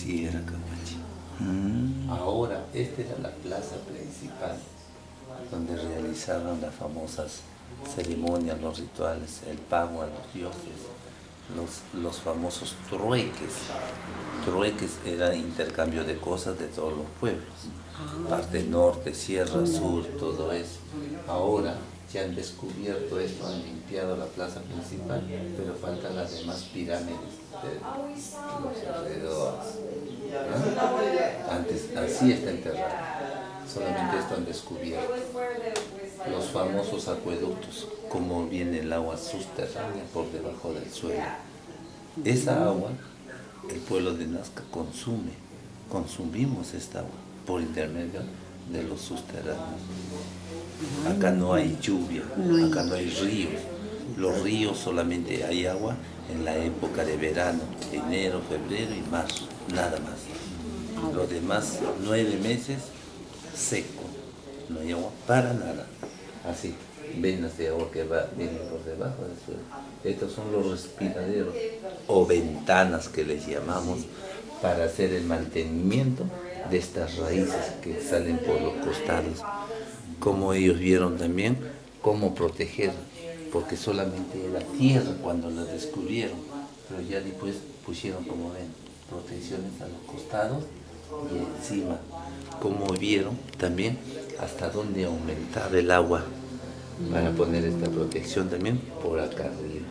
Así era Cahuachi. Ahora, esta era la plaza principal donde realizaban las famosas ceremonias, los rituales, el pago a los dioses, los famosos trueques. Trueques era intercambio de cosas de todos los pueblos, parte norte, sierra, sur, todo eso. Ahora ya han descubierto esto, han limpiado la plaza principal, pero faltan las demás pirámides de los alrededores. ¿No? Antes, así está enterrado. Solamente esto han descubierto. Los famosos acueductos, como viene el agua subterránea por debajo del suelo. Esa agua, el pueblo de Nazca consumimos esta agua por intermedio de los subterráneos. Acá no hay lluvia, acá no hay ríos. Los ríos solamente hay agua en la época de verano, enero, febrero y marzo, nada más. Los demás 9 meses seco, no hay agua para nada. Así, venas de agua que vienen por debajo del suelo. Estos son los respiraderos o ventanas que les llamamos para hacer el mantenimiento de estas raíces que salen por los costados. Como ellos vieron también cómo proteger, porque solamente era tierra cuando la descubrieron, pero ya después pusieron, como ven, protecciones a los costados y encima. Como vieron también hasta dónde aumentar el agua para poner esta protección también por acá arriba.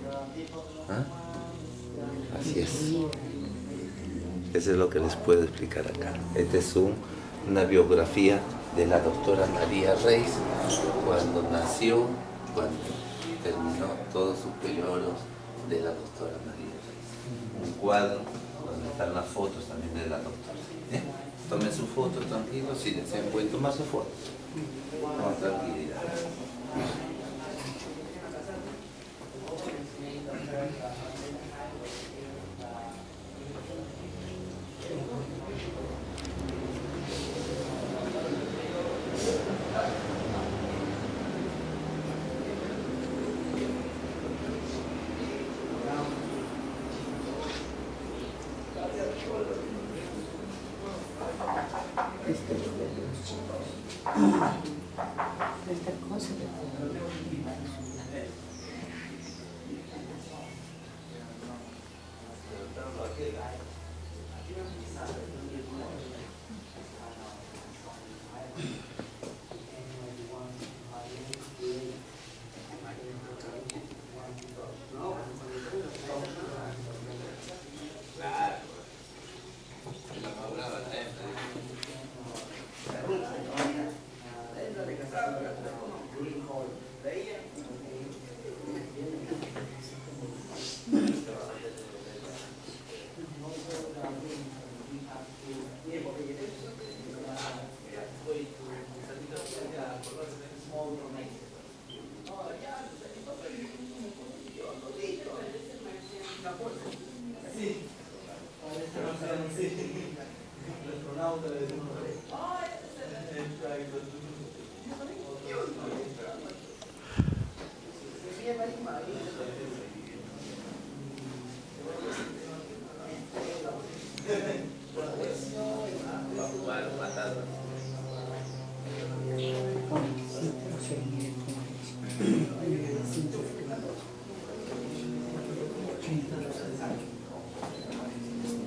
¿Ah? Así es. Eso es lo que les puedo explicar acá. Esta es una biografía de la doctora María Reis, cuando nació, cuando terminó todos sus periodos de la doctora María Reis. Un cuadro donde están las fotos también de la doctora. Tomen su foto tranquilo, si desean pueden tomar su foto. Con tranquilidad. Esta cosa astronauta de